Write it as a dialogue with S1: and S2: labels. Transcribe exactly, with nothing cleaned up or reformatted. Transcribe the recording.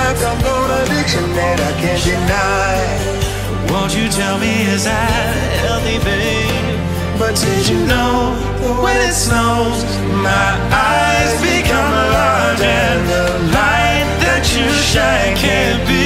S1: like a gold addiction that I can't deny.
S2: Won't you tell me, is that healthy, babe?
S1: But did you know that when it snows, my eyes become large and the light that you shine can't be